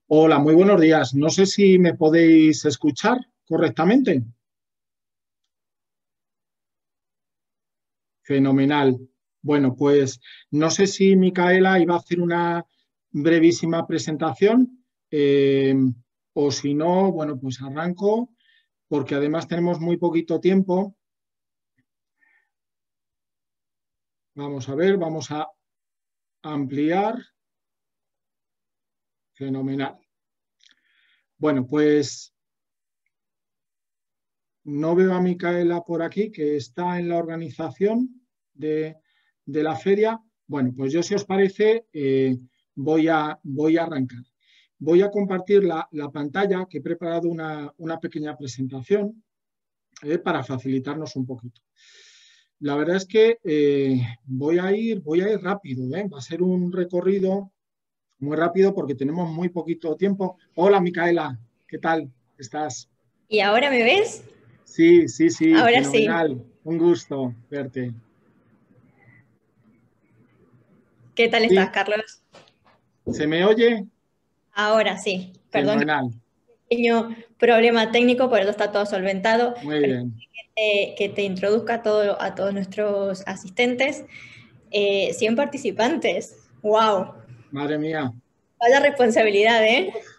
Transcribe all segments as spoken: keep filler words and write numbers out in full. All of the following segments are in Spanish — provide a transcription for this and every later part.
Hola, muy buenos días. No sé si me podéis escuchar correctamente. Fenomenal. Bueno, pues no sé si Micaela iba a hacer una brevísima presentación eh, o si no, bueno, pues arranco porque además tenemos muy poquito tiempo. Vamos a ver, vamos a ampliar. Fenomenal. Bueno, pues no veo a Micaela por aquí, que está en la organización de, de la feria. Bueno, pues yo, si os parece, eh, voy, a, voy a arrancar. Voy a compartir la, la pantalla, que he preparado una, una pequeña presentación eh, para facilitarnos un poquito. La verdad es que eh, voy, a ir, voy a ir rápido, ¿eh? Va a ser un recorrido muy rápido porque tenemos muy poquito tiempo. Hola, Micaela, ¿qué tal estás? ¿Y ahora me ves? Sí, sí, sí, Ahora sí. fenomenal. Un gusto verte. ¿Qué tal estás, Sí, Carlos? ¿se me oye? Ahora sí. Perdón, Fenomenal. pequeño problema técnico, pero está todo solventado. Muy Permíteme bien. que, que te introduzca a, todo, a todos nuestros asistentes. Eh, cien participantes. ¡Wow! Madre mía. Vaya responsabilidad, ¿eh? Uf,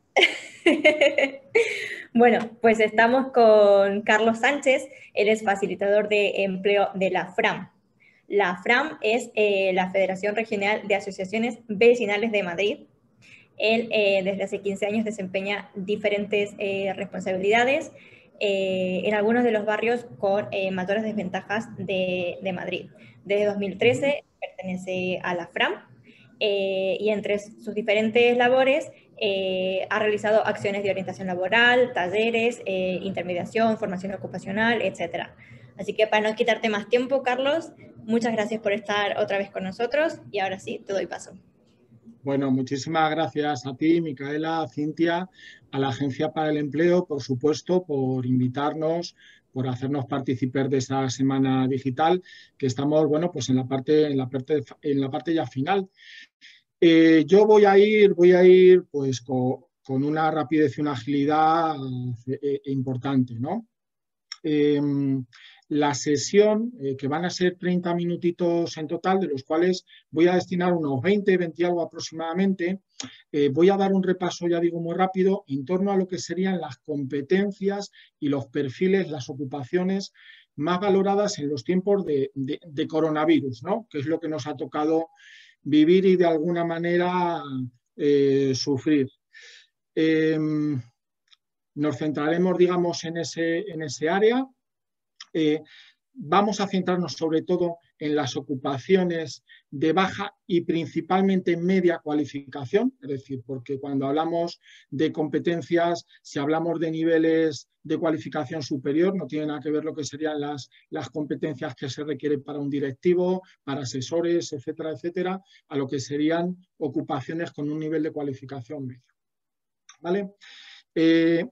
Bueno, pues estamos con Carlos Sánchez, él es facilitador de empleo de la FRAM. La FRAM es eh, la Federación Regional de Asociaciones Vecinales de Madrid. Él eh, desde hace quince años desempeña diferentes eh, responsabilidades eh, en algunos de los barrios con eh, mayores desventajas de, de Madrid. Desde dos mil ujú. trece pertenece a la FRAM eh, y entre sus diferentes labores eh, ha realizado acciones de orientación laboral, talleres, eh, intermediación, formación ocupacional, etcétera. Así que para no quitarte más tiempo, Carlos, muchas gracias por estar otra vez con nosotros y ahora sí, te doy paso. Bueno, muchísimas gracias a ti, Micaela, a Cintia, a la Agencia para el Empleo, por supuesto, por invitarnos, por hacernos partícipes de esta semana digital, que estamos, bueno, pues en la parte, en la parte, en la parte ya final. Eh, yo voy a ir, voy a ir, pues con, con una rapidez y una agilidad eh, importante, ¿no? Eh, la sesión, eh, que van a ser treinta minutitos en total, de los cuales voy a destinar unos veinte, veinte algo aproximadamente. Eh, voy a dar un repaso, ya digo, muy rápido, en torno a lo que serían las competencias y los perfiles, las ocupaciones más valoradas en los tiempos de, de, de coronavirus, ¿no? Que es lo que nos ha tocado vivir y de alguna manera eh, sufrir. Eh, nos centraremos, digamos, en ese, en ese área. Eh, vamos a centrarnos sobre todo en las ocupaciones de baja y principalmente media cualificación, es decir, porque cuando hablamos de competencias, si hablamos de niveles de cualificación superior, no tiene nada que ver lo que serían las, las competencias que se requieren para un directivo, para asesores, etcétera, etcétera, a lo que serían ocupaciones con un nivel de cualificación medio. ¿Vale? Eh,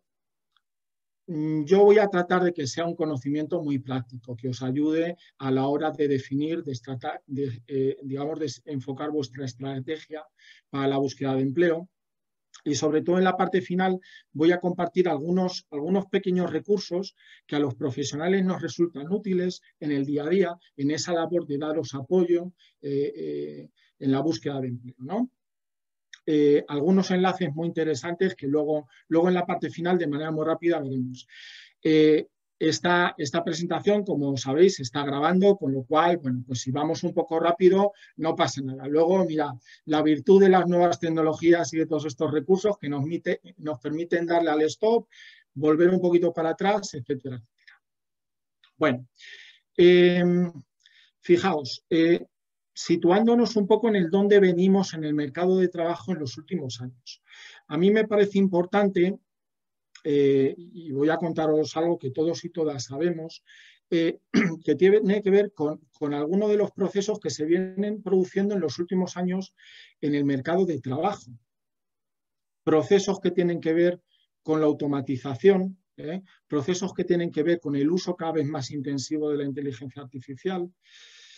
Yo voy a tratar de que sea un conocimiento muy práctico, que os ayude a la hora de definir, de, tratar, de eh, digamos, de enfocar vuestra estrategia para la búsqueda de empleo. Y sobre todo en la parte final voy a compartir algunos, algunos pequeños recursos que a los profesionales nos resultan útiles en el día a día, en esa labor de daros apoyo eh, eh, en la búsqueda de empleo, ¿no? Eh, algunos enlaces muy interesantes que luego, luego en la parte final de manera muy rápida veremos. Eh, esta, esta presentación, como sabéis, se está grabando, con lo cual, bueno, pues si vamos un poco rápido, no pasa nada. Luego, mira, la virtud de las nuevas tecnologías y de todos estos recursos que nos, mite, nos permiten darle al stop, volver un poquito para atrás, etcétera, etcétera. Bueno, eh, fijaos, eh, situándonos un poco en el dónde venimos en el mercado de trabajo en los últimos años. A mí me parece importante, eh, y voy a contaros algo que todos y todas sabemos, eh, que tiene que ver con, con algunos de los procesos que se vienen produciendo en los últimos años en el mercado de trabajo. Procesos que tienen que ver con la automatización, ¿eh? Procesos que tienen que ver con el uso cada vez más intensivo de la inteligencia artificial,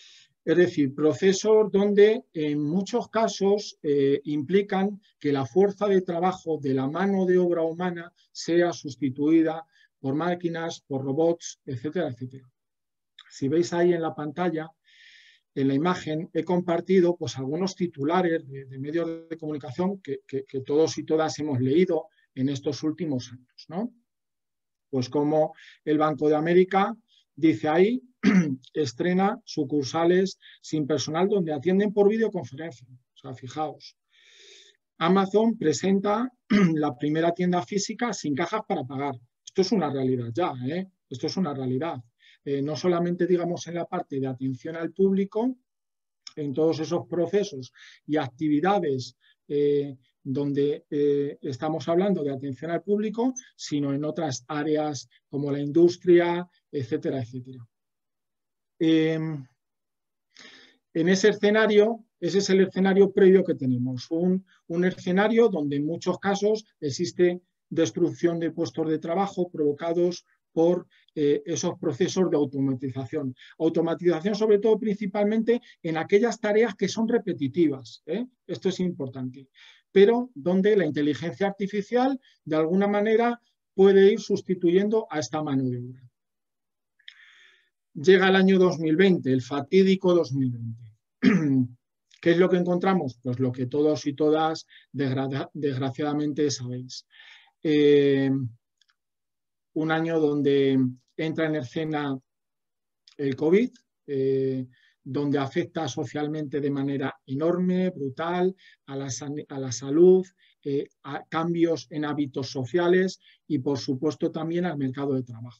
Es decir, procesos donde en muchos casos eh, implican que la fuerza de trabajo de la mano de obra humana sea sustituida por máquinas, por robots, etcétera, etcétera. Si veis ahí en la pantalla, en la imagen, he compartido pues, algunos titulares de, de medios de comunicación que, que, que todos y todas hemos leído en estos últimos años, ¿no? Pues como el Banco de América dice ahí, estrena sucursales sin personal donde atienden por videoconferencia. O sea, fijaos. Amazon presenta la primera tienda física sin cajas para pagar. Esto es una realidad ya, ¿eh? Esto es una realidad. Eh, no solamente, digamos, en la parte de atención al público, en todos esos procesos y actividades eh, donde eh, estamos hablando de atención al público, sino en otras áreas como la industria, etcétera, etcétera. Eh, en ese escenario, ese es el escenario previo que tenemos, un, un escenario donde en muchos casos existe destrucción de puestos de trabajo provocados por eh, esos procesos de automatización. Automatización sobre todo principalmente en aquellas tareas que son repetitivas, ¿eh? Esto es importante, pero donde la inteligencia artificial de alguna manera puede ir sustituyendo a esta mano de obra. Llega el año dos mil veinte, el fatídico dos mil veinte. ¿Qué es lo que encontramos? Pues lo que todos y todas desgra desgraciadamente sabéis. Eh, un año donde entra en escena el COVID, eh, donde afecta socialmente de manera enorme, brutal, a la, a la salud, eh, a cambios en hábitos sociales y, por supuesto, también al mercado de trabajo.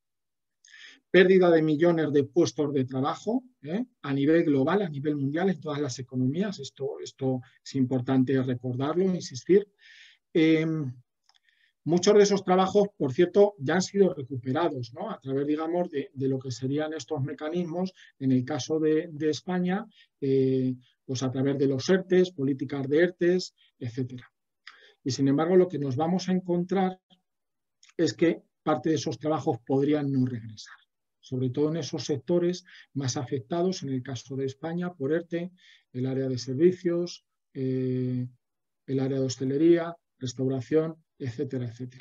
Pérdida de millones de puestos de trabajo ¿eh? a nivel global, a nivel mundial, en todas las economías. Esto, esto es importante recordarlo, insistir. Eh, muchos de esos trabajos, por cierto, ya han sido recuperados, ¿no? A través, digamos, de, de lo que serían estos mecanismos. En el caso de, de España, eh, pues a través de los ERTES, políticas de ERTES, etcétera. Y, sin embargo, lo que nos vamos a encontrar es que parte de esos trabajos podrían no regresar, sobre todo en esos sectores más afectados, en el caso de España, por ERTE, el área de servicios, eh, el área de hostelería, restauración, etcétera, etcétera.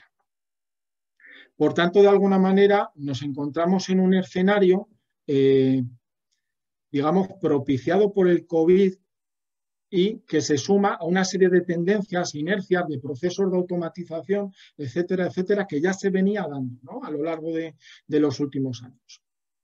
Por tanto, de alguna manera, nos encontramos en un escenario, eh, digamos, propiciado por el COVID y que se suma a una serie de tendencias, inercias, de procesos de automatización, etcétera, etcétera, que ya se venía dando, ¿no? A lo largo de, de los últimos años.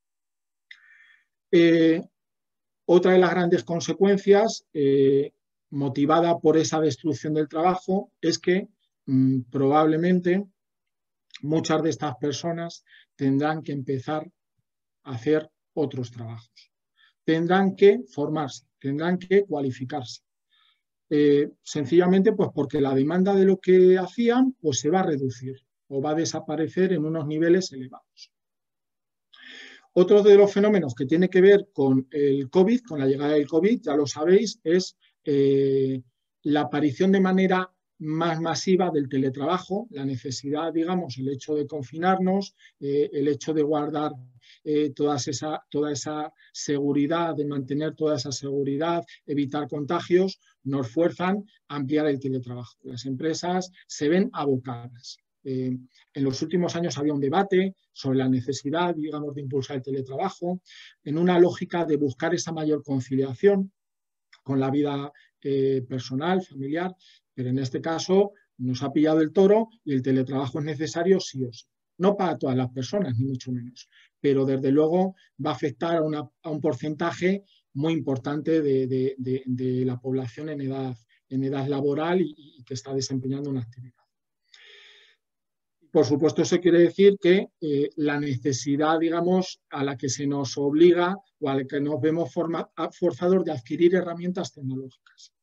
Eh, otra de las grandes consecuencias, eh, motivada por esa destrucción del trabajo, es que mmm, probablemente muchas de estas personas tendrán que empezar a hacer otros trabajos. Tendrán que formarse, tendrán que cualificarse. Eh, sencillamente pues porque la demanda de lo que hacían pues se va a reducir o va a desaparecer en unos niveles elevados. Otro de los fenómenos que tiene que ver con el COVID, con la llegada del COVID, ya lo sabéis, es eh, la aparición de manera más masiva del teletrabajo, la necesidad, digamos, el hecho de confinarnos, eh, el hecho de guardar eh, toda, esa, toda esa seguridad, de mantener toda esa seguridad, evitar contagios, nos fuerzan a ampliar el teletrabajo. Las empresas se ven abocadas. Eh, en los últimos años había un debate sobre la necesidad, digamos, de impulsar el teletrabajo, en una lógica de buscar esa mayor conciliación con la vida eh, personal, familiar, pero en este caso nos ha pillado el toro y el teletrabajo es necesario sí o sí. No para todas las personas, ni mucho menos, pero desde luego va a afectar a, una, a un porcentaje muy importante de, de, de, de la población en edad, en edad laboral y, y que está desempeñando una actividad. Por supuesto, eso quiere decir que eh, la necesidad, digamos, a la que se nos obliga o a la que nos vemos forma, forzados de adquirir herramientas tecnológicas.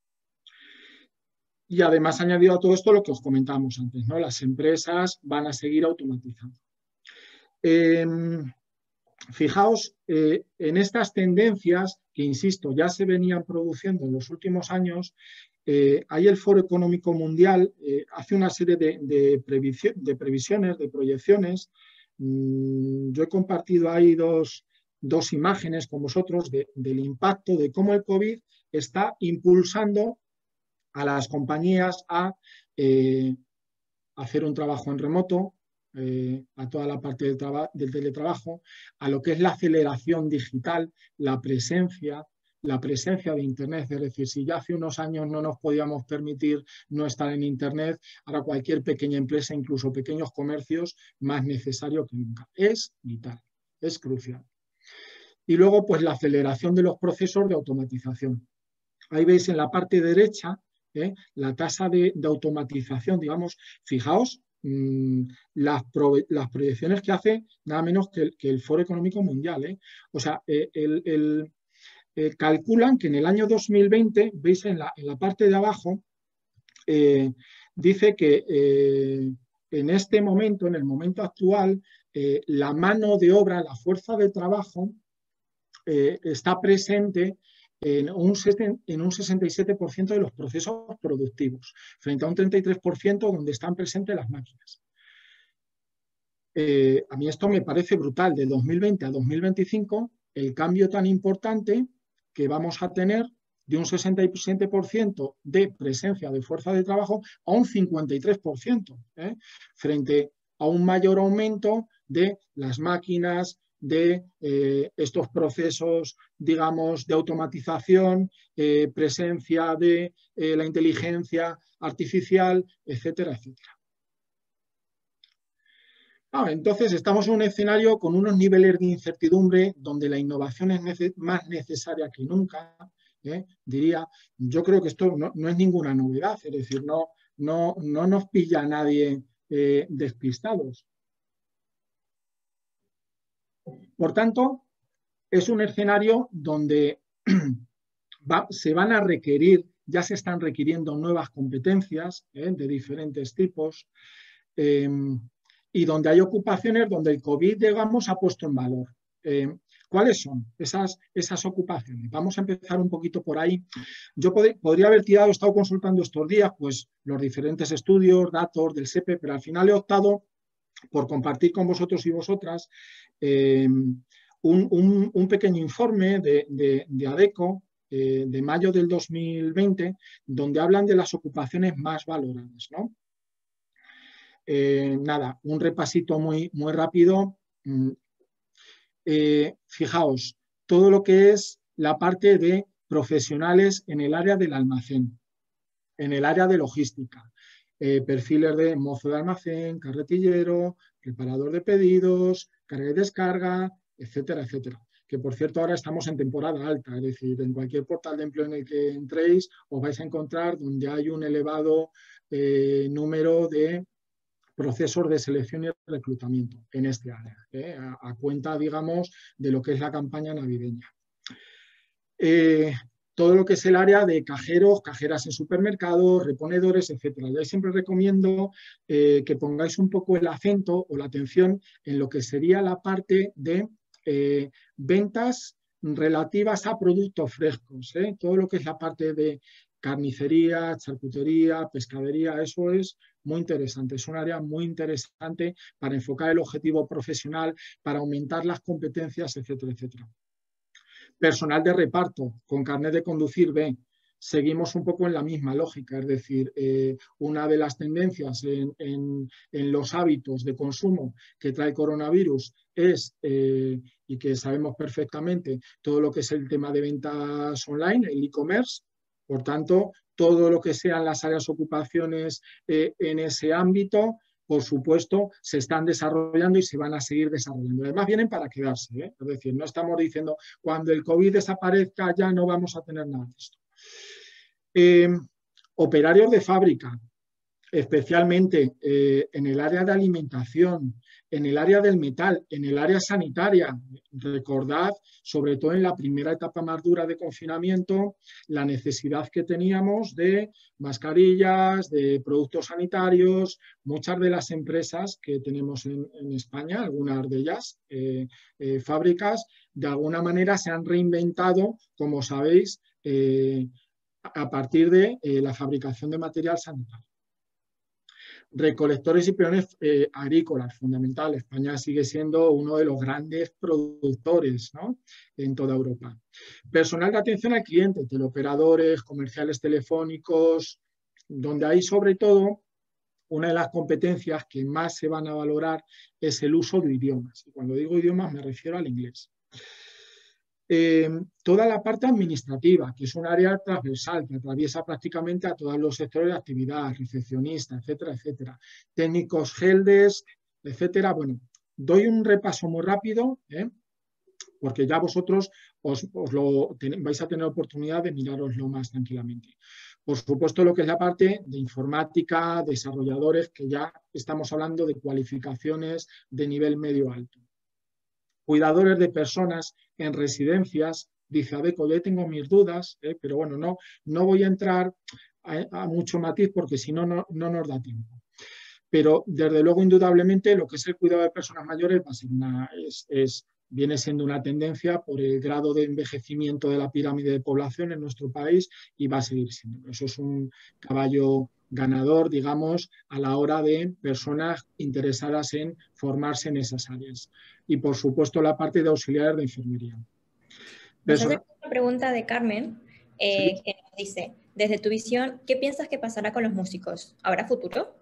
Y además, añadido a todo esto, lo que os comentábamos antes, ¿no? Las empresas van a seguir automatizando. Eh, fijaos, eh, en estas tendencias que, insisto, ya se venían produciendo en los últimos años, Eh, ahí el Foro Económico Mundial eh, hace una serie de, de, previsiones, de, previsiones, de proyecciones. Mm, yo he compartido ahí dos, dos imágenes con vosotros de, del impacto de cómo el COVID está impulsando a las compañías a eh, hacer un trabajo en remoto, eh, a toda la parte del, del teletrabajo, a lo que es la aceleración digital, la presencia, la presencia de Internet. Es decir, si ya hace unos años no nos podíamos permitir no estar en Internet, ahora cualquier pequeña empresa, incluso pequeños comercios, más necesario que nunca. Es vital, es crucial. Y luego, pues la aceleración de los procesos de automatización. Ahí veis en la parte derecha ¿eh? la tasa de, de automatización, digamos, fijaos mmm, las, pro, las proyecciones que hace nada menos que el, que el Foro Económico Mundial. ¿eh? O sea, eh, el, el, eh, calculan que en el año dos mil veinte, veis en la, en la parte de abajo, eh, dice que eh, en este momento, en el momento actual, eh, la mano de obra, la fuerza de trabajo, eh, está presente en un, en un sesenta y siete por ciento de los procesos productivos, frente a un treinta y tres por ciento donde están presentes las máquinas. Eh, a mí esto me parece brutal. De dos mil veinte a dos mil veinticinco, el cambio tan importante que vamos a tener de un sesenta y siete por ciento de presencia de fuerza de trabajo a un cincuenta y tres por ciento, ¿eh? frente a un mayor aumento de las máquinas, de eh, estos procesos, digamos, de automatización, eh, presencia de eh, la inteligencia artificial, etcétera, etcétera. Ah, entonces estamos en un escenario con unos niveles de incertidumbre donde la innovación es nece- más necesaria que nunca, ¿eh? Diría, yo creo que esto no, no es ninguna novedad, es decir, no, no, no nos pilla a nadie eh, despistados. Por tanto, es un escenario donde va, se van a requerir, ya se están requiriendo nuevas competencias ¿eh? de diferentes tipos eh, y donde hay ocupaciones donde el COVID, digamos, ha puesto en valor. Eh, ¿Cuáles son esas, esas ocupaciones? Vamos a empezar un poquito por ahí. Yo pod podría haber tirado, he estado consultando estos días, pues los diferentes estudios, datos del S E P E, pero al final he optado por compartir con vosotros y vosotras eh, un, un, un pequeño informe de, de, de ADECO eh, de mayo del dos mil veinte, donde hablan de las ocupaciones más valoradas, ¿no? Eh, nada, un repasito muy, muy rápido. Eh, fijaos, todo lo que es la parte de profesionales en el área del almacén, en el área de logística. Eh, perfiles de mozo de almacén, carretillero, preparador de pedidos, carga y descarga, etcétera, etcétera. Que por cierto ahora estamos en temporada alta, es decir, en cualquier portal de empleo en el que entréis os vais a encontrar donde hay un elevado eh, número de procesos de selección y reclutamiento en este área, ¿eh? a, a cuenta, digamos, de lo que es la campaña navideña. Eh, todo lo que es el área de cajeros, cajeras en supermercados, reponedores, etcétera. Yo siempre recomiendo eh, que pongáis un poco el acento o la atención en lo que sería la parte de eh, ventas relativas a productos frescos. ¿eh? Todo lo que es la parte de carnicería, charcutería, pescadería, eso es muy interesante. Es un área muy interesante para enfocar el objetivo profesional, para aumentar las competencias, etcétera, etcétera. Personal de reparto, con carnet de conducir B. Seguimos un poco en la misma lógica, es decir, eh, una de las tendencias en, en, en los hábitos de consumo que trae el coronavirus es, eh, y que sabemos perfectamente, todo lo que es el tema de ventas online, el e-commerce. Por tanto, todo lo que sean las áreas ocupaciones eh, en ese ámbito, por supuesto, se están desarrollando y se van a seguir desarrollando. Además, vienen para quedarse, ¿eh? Es decir, no estamos diciendo cuando el COVID desaparezca ya no vamos a tener nada de esto. Eh, operarios de fábrica, especialmente eh, en el área de alimentación, en el área del metal, en el área sanitaria. Recordad, sobre todo en la primera etapa más dura de confinamiento, la necesidad que teníamos de mascarillas, de productos sanitarios. Muchas de las empresas que tenemos en, en España, algunas de ellas, eh, eh, fábricas, de alguna manera se han reinventado, como sabéis, eh, a partir de eh, la fabricación de material sanitario. Recolectores y peones eh, agrícolas, fundamental. España sigue siendo uno de los grandes productores, ¿no?, en toda Europa. Personal de atención al cliente, teleoperadores, comerciales telefónicos, donde hay sobre todo una de las competencias que más se van a valorar es el uso de idiomas. Y cuando digo idiomas me refiero al inglés. Eh, toda la parte administrativa, que es un área transversal, que atraviesa prácticamente a todos los sectores de actividad, recepcionistas, etcétera, etcétera. Técnicos, helpdesk, etcétera. Bueno, doy un repaso muy rápido, ¿eh?, porque ya vosotros os, os lo ten, vais a tener oportunidad de miraroslo más tranquilamente. Por supuesto, lo que es la parte de informática, desarrolladores, que ya estamos hablando de cualificaciones de nivel medio-alto. Cuidadores de personas en residencias, dice Adecco, yo tengo mis dudas, ¿eh?, pero bueno, no, no voy a entrar a, a mucho matiz porque si no, no, no nos da tiempo. Pero desde luego, indudablemente, lo que es el cuidado de personas mayores va a ser una, es, es, viene siendo una tendencia por el grado de envejecimiento de la pirámide de población en nuestro país y va a seguir siendo. Eso es un caballo ganador, digamos, a la hora de personas interesadas en formarse en esas áreas. Y, por supuesto, la parte de auxiliares de enfermería. Nos hace una pregunta de Carmen, eh, ¿Sí? que nos dice, desde tu visión, ¿qué piensas que pasará con los músicos? ¿Habrá futuro?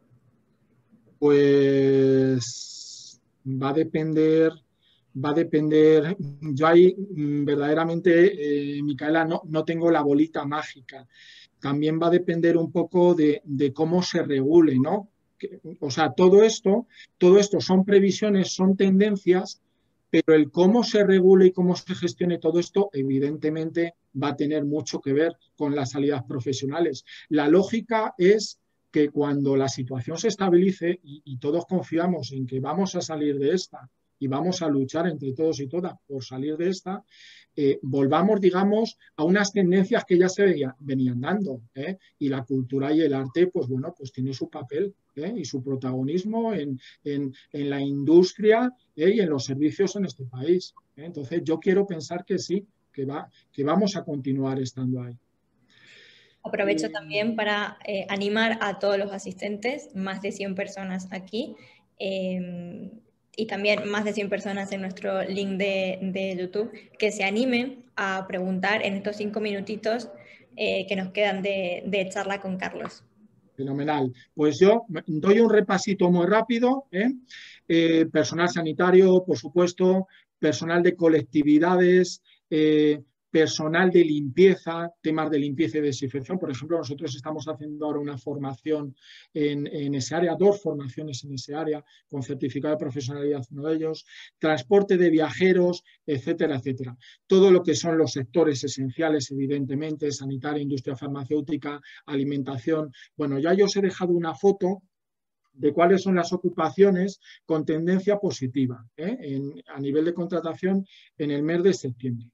Pues va a depender... Va a depender, yo ahí verdaderamente, eh, Micaela, no, no tengo la bolita mágica. También va a depender un poco de, de cómo se regule, ¿no? Que, o sea, todo esto, todo esto son previsiones, son tendencias, pero el cómo se regule y cómo se gestione todo esto, evidentemente, va a tener mucho que ver con las salidas profesionales. La lógica es que cuando la situación se estabilice y, y todos confiamos en que vamos a salir de esta, y vamos a luchar entre todos y todas por salir de esta, eh, volvamos, digamos, a unas tendencias que ya se veía, venían dando, ¿eh? Y la cultura y el arte, pues bueno, pues tiene su papel, ¿eh?, y su protagonismo en, en, en la industria, ¿eh?, y en los servicios en este país, ¿eh? Entonces yo quiero pensar que sí, que, va, que vamos a continuar estando ahí. Aprovecho eh, también para eh, animar a todos los asistentes, más de cien personas aquí, eh, y también más de cien personas en nuestro link de, de YouTube, que se animen a preguntar en estos cinco minutitos eh, que nos quedan de, de charla con Carlos. Fenomenal. Pues yo doy un repasito muy rápido, ¿eh? Eh, personal sanitario, por supuesto, personal de colectividades, eh, personal de limpieza, temas de limpieza y desinfección. Por ejemplo, nosotros estamos haciendo ahora una formación en, en ese área, dos formaciones en ese área, con certificado de profesionalidad uno de ellos, transporte de viajeros, etcétera, etcétera. Todo lo que son los sectores esenciales, evidentemente, sanitaria, industria farmacéutica, alimentación. Bueno, ya yo os he dejado una foto de cuáles son las ocupaciones con tendencia positiva, ¿eh?, en, a nivel de contratación en el mes de septiembre.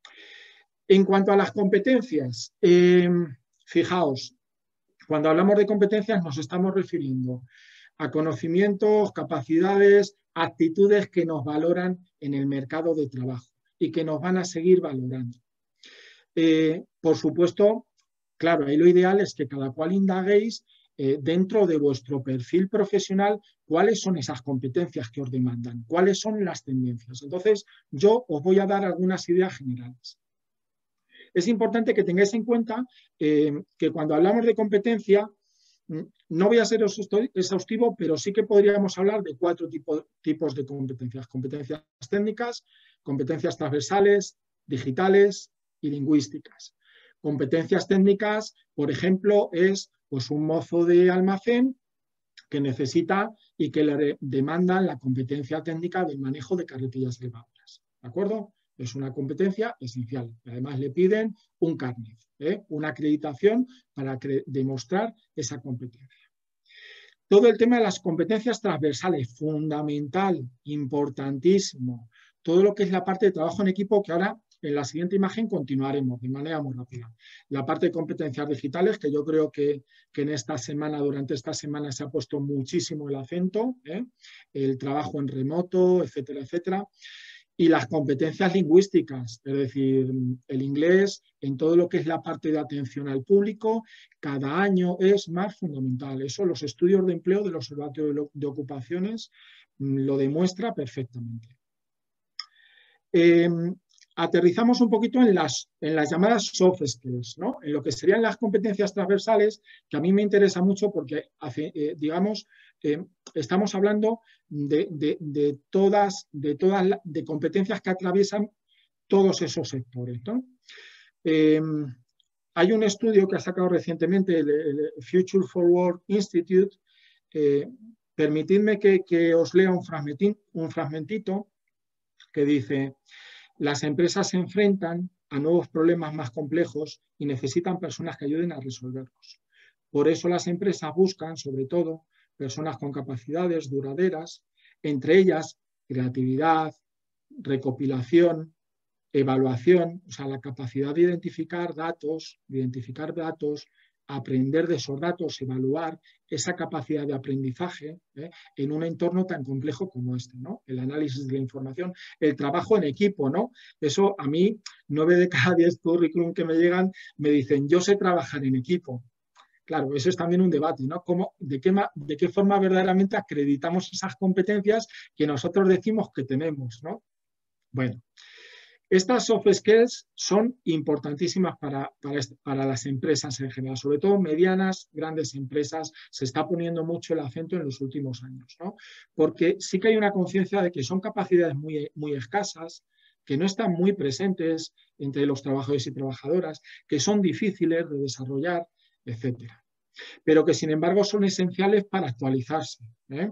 En cuanto a las competencias, eh, fijaos, cuando hablamos de competencias nos estamos refiriendo a conocimientos, capacidades, actitudes que nos valoran en el mercado de trabajo y que nos van a seguir valorando. Eh, por supuesto, claro, ahí lo ideal es que cada cual indaguéis eh, dentro de vuestro perfil profesional cuáles son esas competencias que os demandan, cuáles son las tendencias. Entonces, yo os voy a dar algunas ideas generales. Es importante que tengáis en cuenta eh, que cuando hablamos de competencia, no voy a ser exhaustivo, pero sí que podríamos hablar de cuatro tipo, tipos de competencias. Competencias técnicas, competencias transversales, digitales y lingüísticas. Competencias técnicas, por ejemplo, es pues, un mozo de almacén que necesita y que le demandan la competencia técnica del manejo de carretillas elevadoras. ¿De acuerdo? Es una competencia esencial. Además, le piden un carnet, ¿eh?, una acreditación para demostrar esa competencia. Todo el tema de las competencias transversales, fundamental, importantísimo. Todo lo que es la parte de trabajo en equipo, que ahora en la siguiente imagen continuaremos de manera muy rápida. La parte de competencias digitales, que yo creo que, que en esta semana, durante esta semana se ha puesto muchísimo el acento, ¿eh?, el trabajo en remoto, etcétera, etcétera. Y las competencias lingüísticas, es decir, el inglés en todo lo que es la parte de atención al público, cada año es más fundamental. Eso los estudios de empleo del Observatorio de Ocupaciones lo demuestra perfectamente. Eh, aterrizamos un poquito en las, en las llamadas soft skills, ¿no? En lo que serían las competencias transversales, que a mí me interesa mucho porque, hace, eh, digamos, eh, estamos hablando de, de, de todas, de todas de competencias que atraviesan todos esos sectores, ¿no? Eh, hay un estudio que ha sacado recientemente el, el Future Forward Institute. Eh, permitidme que, que os lea un, fragmentín, un fragmentito que dice: las empresas se enfrentan a nuevos problemas más complejos y necesitan personas que ayuden a resolverlos. Por eso las empresas buscan, sobre todo, personas con capacidades duraderas, entre ellas creatividad, recopilación, evaluación, o sea, la capacidad de identificar datos, de identificar datos, aprender de esos datos, evaluar esa capacidad de aprendizaje ¿eh? en un entorno tan complejo como este, ¿no? El análisis de la información, el trabajo en equipo, ¿no? Eso a mí, nueve de cada diez currículum que me llegan me dicen, yo sé trabajar en equipo. Claro, eso es también un debate, ¿no? ¿Cómo, de, qué, ¿De qué forma verdaderamente acreditamos esas competencias que nosotros decimos que tenemos, ¿no? Bueno, estas soft skills son importantísimas para, para, para las empresas en general, sobre todo medianas, grandes empresas, se está poniendo mucho el acento en los últimos años, ¿no? Porque sí que hay una conciencia de que son capacidades muy, muy escasas, que no están muy presentes entre los trabajadores y trabajadoras, que son difíciles de desarrollar, etcétera. Pero que sin embargo son esenciales para actualizarse, ¿eh?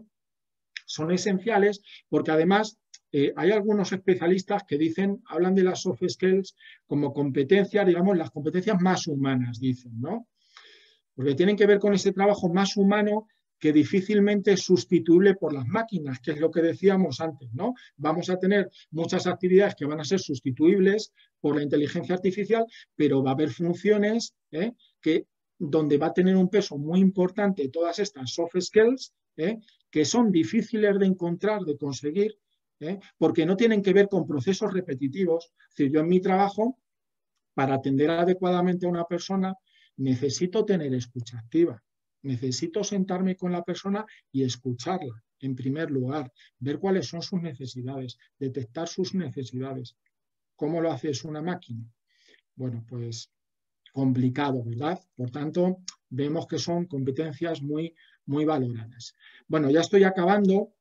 Son esenciales porque además eh, hay algunos especialistas que dicen, hablan de las soft skills como competencias, digamos, las competencias más humanas, dicen, ¿no? Porque tienen que ver con ese trabajo más humano que difícilmente es sustituible por las máquinas, que es lo que decíamos antes, ¿no? Vamos a tener muchas actividades que van a ser sustituibles por la inteligencia artificial, pero va a haber funciones ¿eh? que donde va a tener un peso muy importante todas estas soft skills, ¿eh? que son difíciles de encontrar, de conseguir, ¿eh? porque no tienen que ver con procesos repetitivos. Es decir, yo en mi trabajo, para atender adecuadamente a una persona, necesito tener escucha activa. Necesito sentarme con la persona y escucharla, en primer lugar, ver cuáles son sus necesidades, detectar sus necesidades. ¿Cómo lo hace una máquina? Bueno, pues complicado, ¿verdad? Por tanto, vemos que son competencias muy, muy valoradas. Bueno, ya estoy acabando.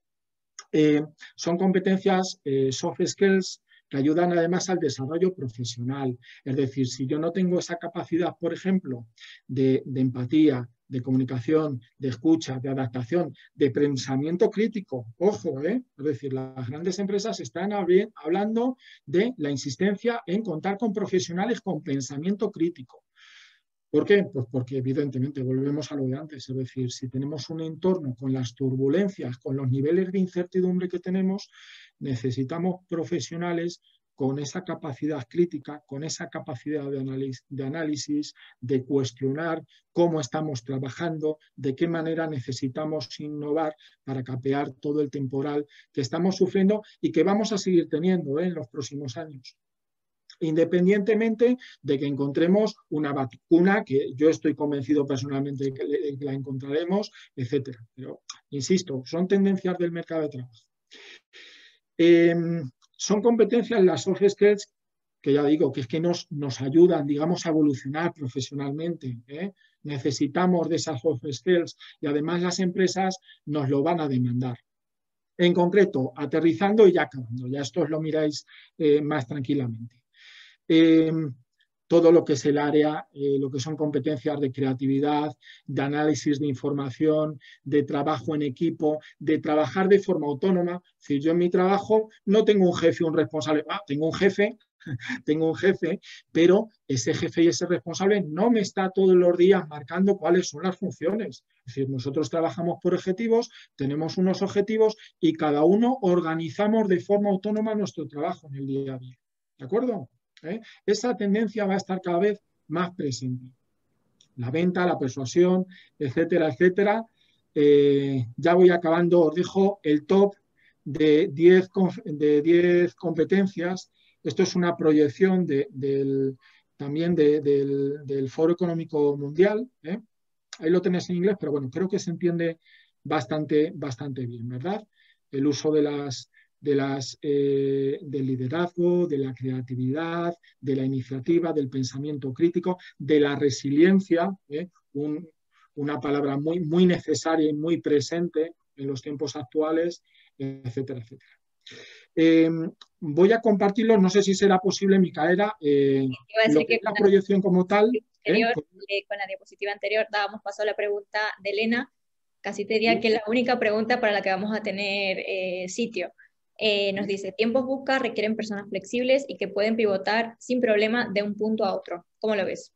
Eh, son competencias eh, soft skills que ayudan además al desarrollo profesional. Es decir, si yo no tengo esa capacidad, por ejemplo, de, de empatía, de comunicación, de escucha, de adaptación, de pensamiento crítico, ojo, ¿eh? Es decir, las grandes empresas están hablando de la insistencia en contar con profesionales con pensamiento crítico. ¿Por qué? Pues porque evidentemente volvemos a lo de antes, es decir, si tenemos un entorno con las turbulencias, con los niveles de incertidumbre que tenemos, necesitamos profesionales con esa capacidad crítica, con esa capacidad de análisis, de análisis, de cuestionar cómo estamos trabajando, de qué manera necesitamos innovar para capear todo el temporal que estamos sufriendo y que vamos a seguir teniendo ¿eh? en los próximos años. Independientemente de que encontremos una vacuna, que yo estoy convencido personalmente de que, de que la encontraremos, etcétera. Pero, insisto, son tendencias del mercado de trabajo. Eh, son competencias, las soft skills, que ya digo, que es que nos, nos ayudan, digamos, a evolucionar profesionalmente. ¿eh? Necesitamos de esas soft skills y además las empresas nos lo van a demandar. En concreto, aterrizando y ya acabando, ya esto os lo miráis eh, más tranquilamente. Eh, todo lo que es el área, eh, lo que son competencias de creatividad, de análisis de información, de trabajo en equipo, de trabajar de forma autónoma. Es decir, yo en mi trabajo no tengo un jefe, un responsable, ah, tengo un jefe, tengo un jefe, pero ese jefe y ese responsable no me está todos los días marcando cuáles son las funciones. Es decir, nosotros trabajamos por objetivos, tenemos unos objetivos y cada uno organizamos de forma autónoma nuestro trabajo en el día a día. ¿De acuerdo? ¿Eh? Esa tendencia va a estar cada vez más presente. La venta, la persuasión, etcétera, etcétera. Eh, ya voy acabando, os dejo el top de diez, de diez competencias. Esto es una proyección de, del, también de, del, del Foro Económico Mundial, ¿eh? Ahí lo tenéis en inglés, pero bueno, creo que se entiende bastante, bastante bien, ¿verdad? El uso de las, de las, eh, del liderazgo, de la creatividad, de la iniciativa, del pensamiento crítico, de la resiliencia, ¿eh? Un, una palabra muy, muy necesaria y muy presente en los tiempos actuales, etcétera, etcétera. Eh, voy a compartirlo, no sé si será posible, Micaela, eh, lo que es la proyección como tal. Anterior, ¿eh? Eh, con la diapositiva anterior dábamos paso a la pregunta de Elena, casi te diría que es la única pregunta para la que vamos a tener eh, sitio. Eh, nos dice, tiempos busca requieren personas flexibles y que pueden pivotar sin problema de un punto a otro. ¿Cómo lo ves?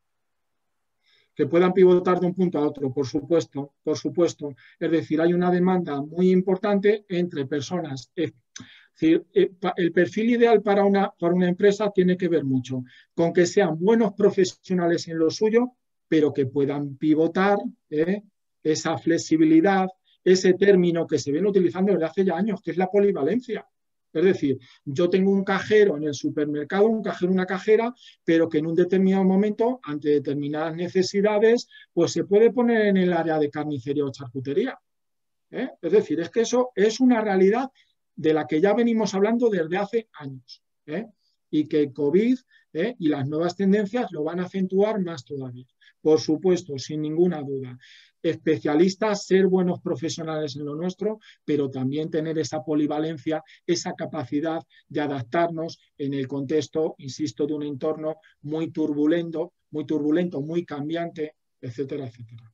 Que puedan pivotar de un punto a otro, por supuesto, por supuesto. Es decir, hay una demanda muy importante entre personas. Es decir, el perfil ideal para una, para una empresa tiene que ver mucho con que sean buenos profesionales en lo suyo, pero que puedan pivotar, ¿eh? Esa flexibilidad, ese término que se viene utilizando desde hace ya años, que es la polivalencia. Es decir, yo tengo un cajero en el supermercado, un cajero, una cajera, pero que en un determinado momento, ante determinadas necesidades, pues se puede poner en el área de carnicería o charcutería. ¿Eh? Es decir, es que eso es una realidad de la que ya venimos hablando desde hace años, ¿eh? Y que COVID, ¿eh? y las nuevas tendencias lo van a acentuar más todavía. Por supuesto, sin ninguna duda. Especialistas, ser buenos profesionales en lo nuestro, pero también tener esa polivalencia, esa capacidad de adaptarnos en el contexto, insisto, de un entorno muy turbulento, muy turbulento, muy cambiante, etcétera, etcétera.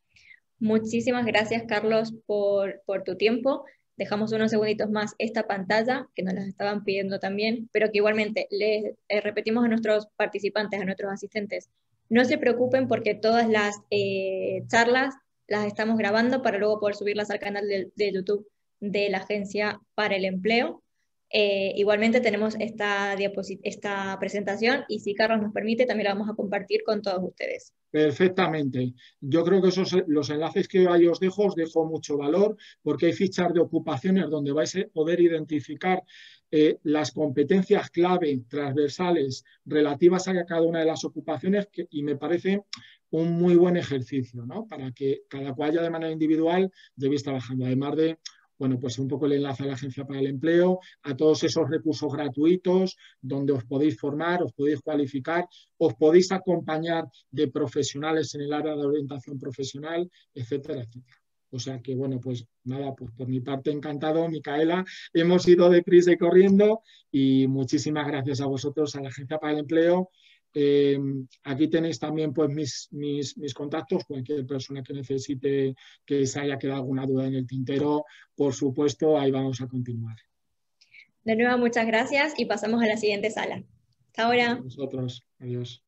Muchísimas gracias, Carlos, por, por tu tiempo. Dejamos unos segunditos más esta pantalla, que nos las estaban pidiendo también, pero que igualmente les eh, repetimos a nuestros participantes, a nuestros asistentes, no se preocupen porque todas las eh, charlas las estamos grabando para luego poder subirlas al canal de, de YouTube de la Agencia para el Empleo. Eh, igualmente tenemos esta, esta presentación y si Carlos nos permite también la vamos a compartir con todos ustedes. Perfectamente. Yo creo que esos, los enlaces que ahí os dejo, os dejo mucho valor porque hay fichas de ocupaciones donde vais a poder identificar eh, las competencias clave transversales relativas a cada una de las ocupaciones que, y me parece un muy buen ejercicio, ¿no? Para que cada cual ya de manera individual debéis trabajando, además de bueno, pues un poco el enlace a la Agencia para el Empleo, a todos esos recursos gratuitos donde os podéis formar, os podéis cualificar, os podéis acompañar de profesionales en el área de orientación profesional, etcétera, etcétera. O sea que, bueno, pues nada, pues por mi parte encantado, Micaela. Hemos ido deprisa y corriendo y muchísimas gracias a vosotros, a la Agencia para el Empleo. Eh, aquí tenéis también pues mis, mis, mis contactos, cualquier persona que necesite que se haya quedado alguna duda en el tintero, por supuesto, ahí vamos a continuar. De nuevo, muchas gracias y pasamos a la siguiente sala. Hasta ahora. A vosotros. Adiós.